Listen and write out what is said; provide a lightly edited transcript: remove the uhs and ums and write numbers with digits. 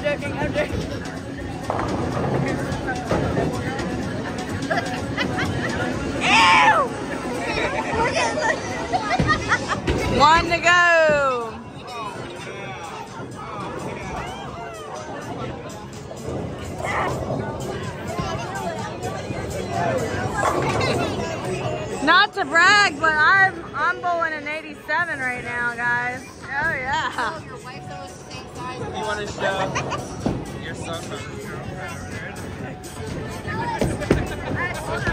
joking, I'm joking. Ew! Look at one to go. Not to brag, but I'm bowling an 87 right now, guys. Oh yeah. Oh, your wife's almost the same size. You want to show your son?